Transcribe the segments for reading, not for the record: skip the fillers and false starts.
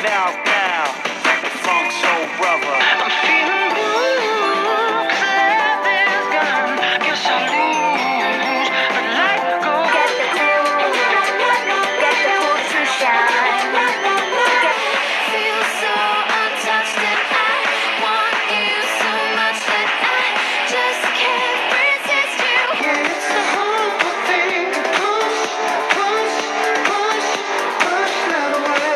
Now, Funk Soul Brother. I'm feeling blue, 'cause love is gone. Guess I lose, but life goes. Get the cool to shine. Feel so untouched and I want you so much that I just can't resist you. It's a horrible thing to push that away.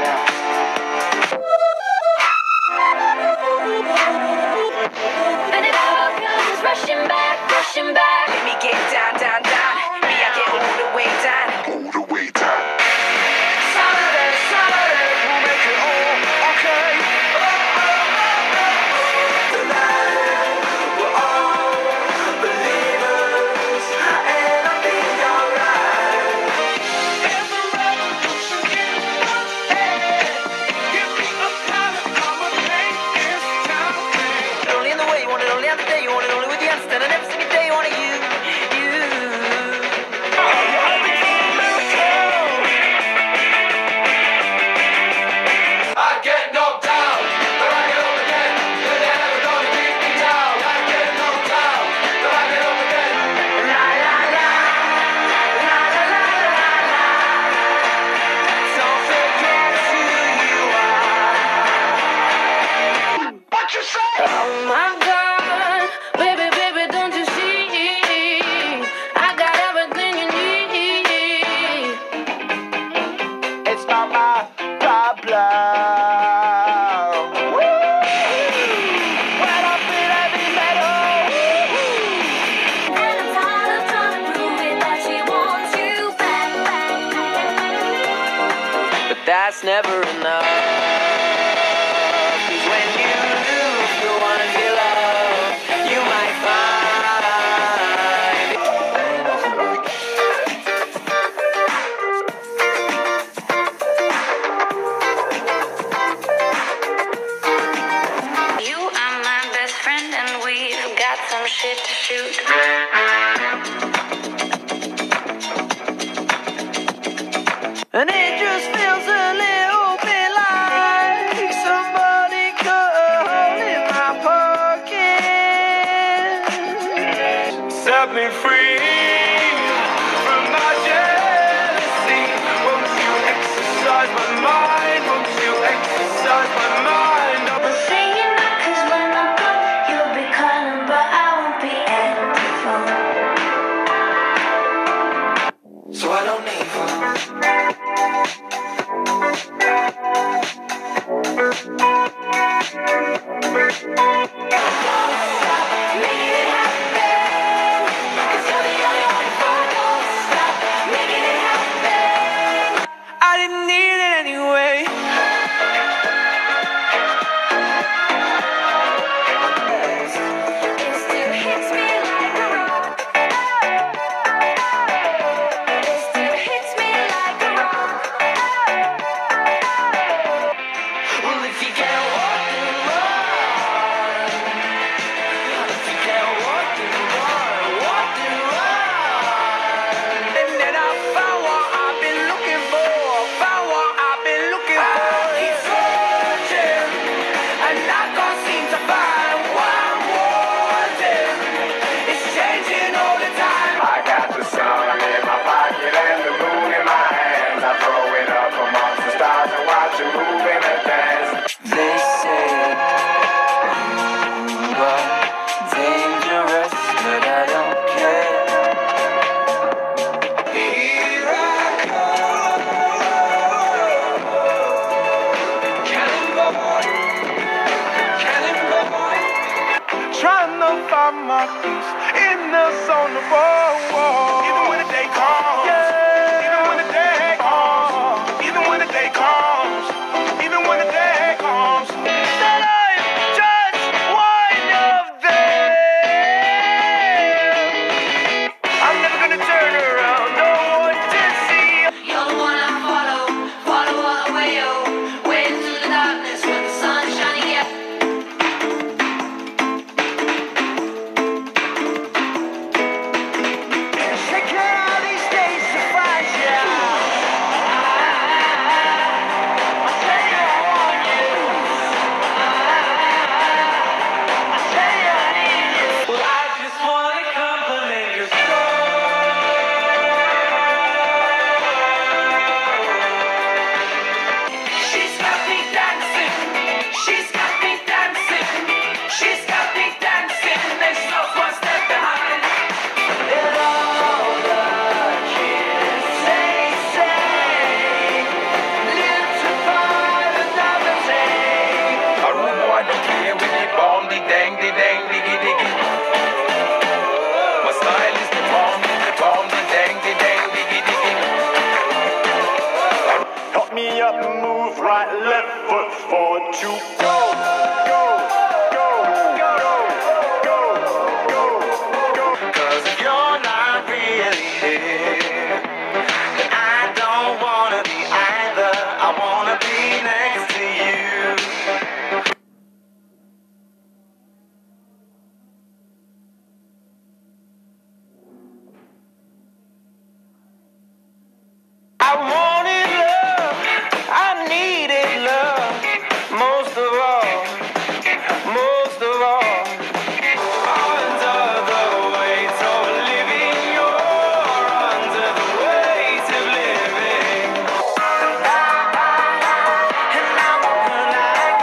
But it all comes rushing back. Let me get down. Me, I get all the way down. Saturday, we'll make it all okay. We're all believers, and I'll be alright. There's a revolution in my head. Give me a dollar, I'ma make this town pay. Only in the way you want it, only on the day you want it, only with the instant, and every single day you want it, you. I get knocked down, but I get up again. You're never gonna keep me down. I get knocked down, but I get up again. La la la, la la la la la. Don't forget who you are. What you say? Oh my God, baby, don't you see? I got everything you need. It's not my problem. When I feel heavy metal. And I'm tired of trying to prove it that she wants you back. But that's never enough. 'Cause when you lose the ones you love, you might find. You are my best friend and we've got some shit to shoot. And it just feels a little bit like somebody cut a hole in my pocket. Set me free from my jealousy. Won't you exercise my mind? Won't you exercise my mind? But say you know, 'cause when I'm gone, you'll be calling, but I won't be at the phone. So I don't need one. I didn't need it anyway. It still hits me like a rock. It still hits me like a rock. Well, if you can't walk, then run. If you can't walk, then run. And then I found what I've been looking for. I keep searching, and I can't seem to find what I'm wanting. It's changing all the time. I got the sun in my pocket and the moon in my hands. I throw it up amongst the stars and watch it move in a dance. They say you are dangerous, but I don't care. Here I come, cannonball. Trying to find my peace in the zone of war. Even when the day comes, yeah. Even when the day comes, even when the day comes, even when the day comes, that I'm just one of them. I'm never gonna turn around, no one to see. You're the one I follow all the way, oh, way into the darkness when the sun's shining, yeah. Sick of these days of right, left foot forward to go, go, go, go, go, go, go. 'Cause if you're not really here, then I don't wanna be either. I wanna be next to you. I wanted love, I needed love, most of all, most of all. Under the weight of living, you're under the weight of living. And I wanna like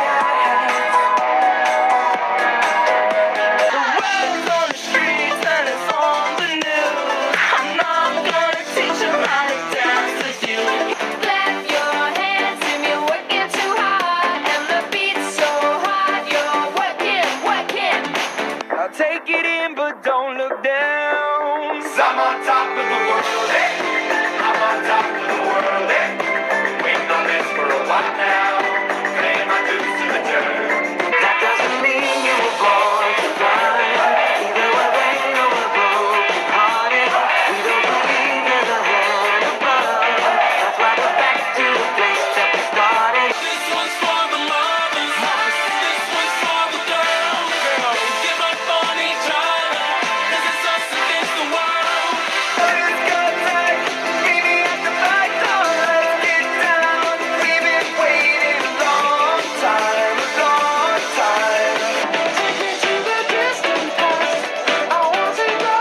the words on the streets and it's on the news. I'm not gonna teach them how to dance with you. Clap your hands if you're working too hard, and the beat's so hard you're working, working. I'll take it in, but don't look down. 'Cause I'm on top of the world, eh? I'm on top of the world, eh? Waiting on this for a while now. Paying my dues to the dirt. That doesn't mean you were born to run. Either we're vain or we're broken hearted. We don't believe there's a hand above. That's why we're back to the place that we started. This one's for the mothers. This one's for the girls. Give up on each other. 'Cause it's us against the world. Let's go tight, meet me at the back door. Let's get down. We've been waiting a long time, a long time. Take me to the distant past. I want to go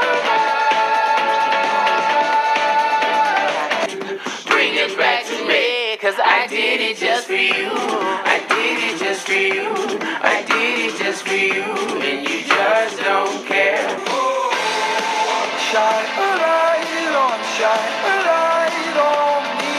back. Bring it back to me. 'Cause I did it just for you. I did it just for you. I did it just for you. And you just don't care. Shine a light on, shine a light on me.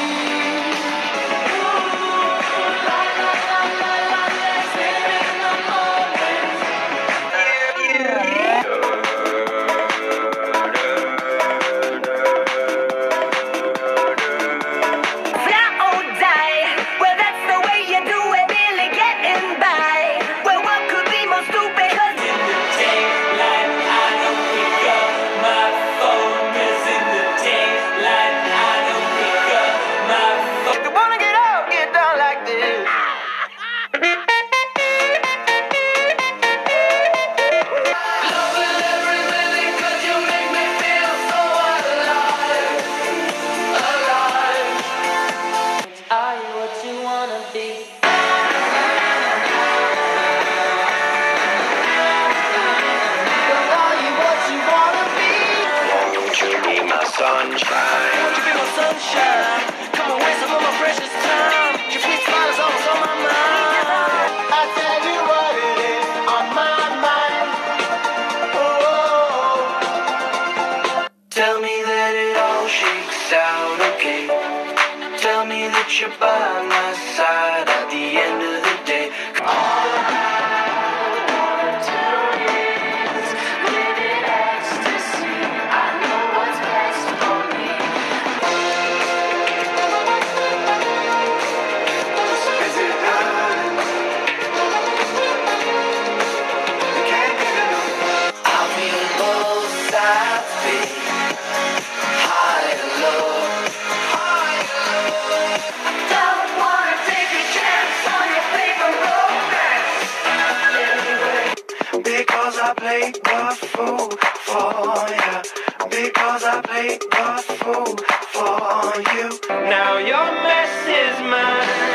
Fly or die. Well, that's the way you do it. Really getting by. Well, what could be more stupid? 'Cause Daylight, I don't pick up my phone. 'Cause in the daylight, I don't pick up my phone. If you wanna get out, get down like this. are you what you wanna be? Are you what you wanna be? Won't you be my sunshine? Won't you be my sunshine? Come and waste some of my precious time. Your sweet smile is always on my mind. I tell you what it is on my mind. Oh, tell me that it all shakes out okay. Tell me that you're by my side at the end of the day. Is it done? Can't get enough. I feel both sides beat, high and low, high and low. Don't wanna take a chance on your favorite romance. Because I played the fool for you. Because I played the fool for you. Now your mess is mine.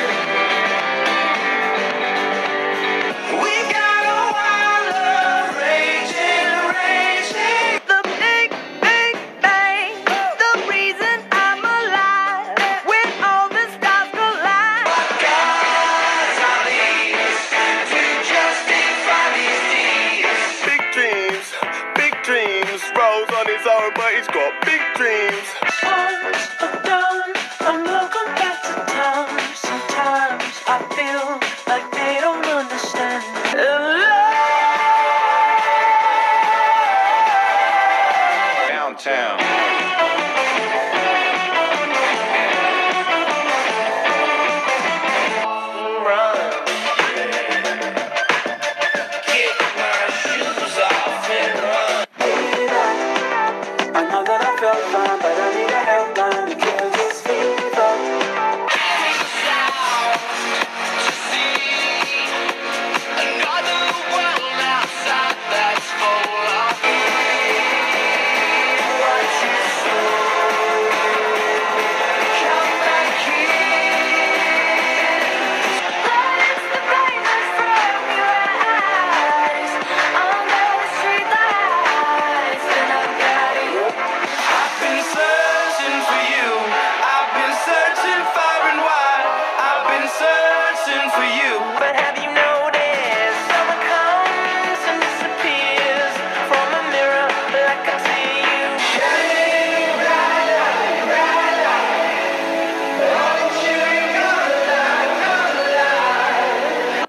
We got a wild love raging, raging. The big, big bang. The reason I'm alive. When all the stars collide. God's our leaders to justify these deeds. Big dreams. Rose on his own, but he's got big dreams. Once done, I'm looking back to time. Sometimes I feel like they don't understand. Downtown. helpline, but I need a helpline to kill this fever. Another world outside that's full of what you sow. Come back here. Lights the brightness from your eyes under the street lights, and I've got you. I've been searching for you. I've been searching far and wide. I've been searching for you. But have you noticed summer comes and disappears from a mirror like I see you? Shining bright, bright light. Won't you come alive, come alive?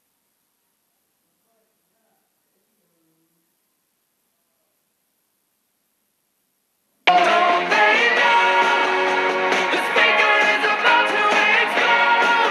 Don't they know the speaker is about to explode?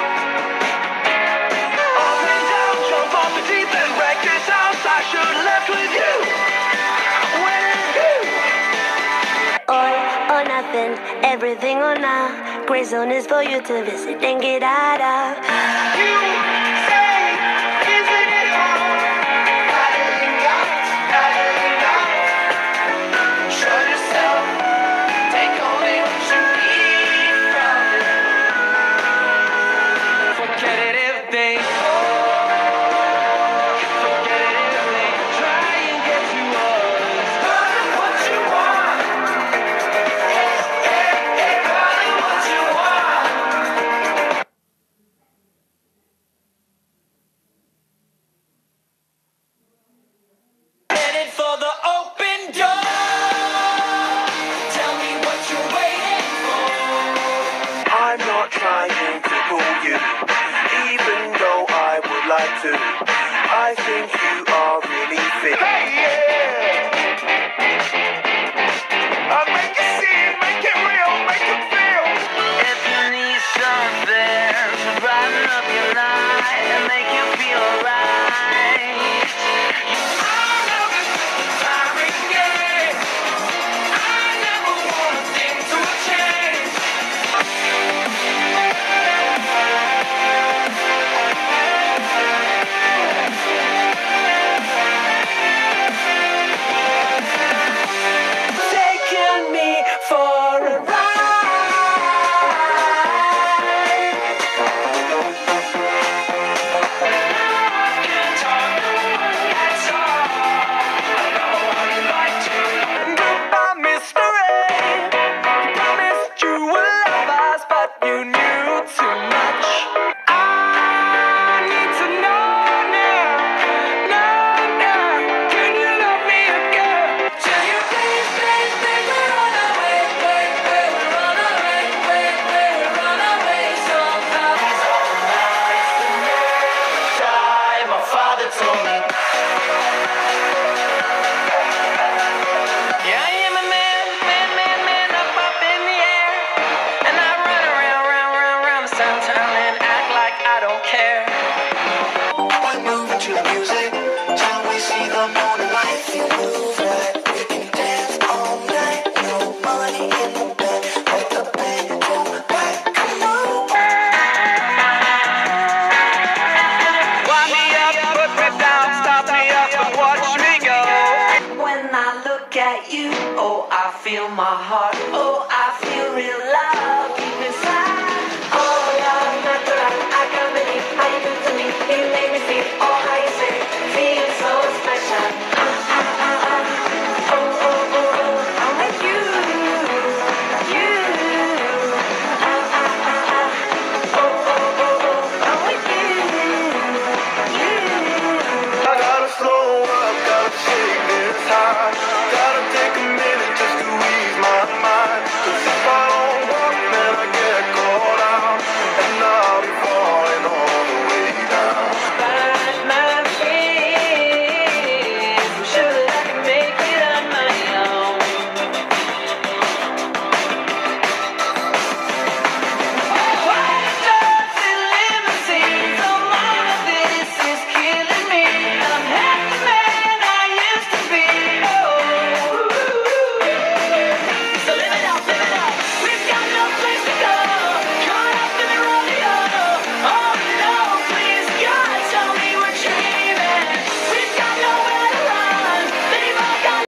Up and down, jump off the deep end, wreck this house. I should have left with you. With you. All or nothing, everything or none. Gray zone is for you to visit and get out of. You say, isn't it hard? Paddling out, paddling out. Show yourself, take only what you need from it. Forget it if they fall. Forget it if they try and get you us. Find what you want. Find what you want. Headed for the open door. Tell me what you're waiting for. I'm not trying to fool you, even though I would like to. I think you are really fit. Hey, yeah! Make it see it, make it real, make it feel. If you need something to brighten up your night and make you feel alright. I know this is the tiring game. I never want things to change. Taking me for a ride. Can't talk, that's all. I know how you like to. Goodbye, mystery. You promised you would love us, but you knew too much. I need to know now. Can you love me again? Till you please, please, please, we run away, we run away, we run away somehow. These are the nights that never die. My father told me. Yeah, I am a man, up in the air. And I run around this town and act like I don't care. We're moving to the music till we see the morning light. If you move right, we can dance all night. No money in the bank, let the band go back. Come on. Wind me up, put me down, stop me up and watch me go. When I look at you, oh, I feel my heart, oh, I feel real love.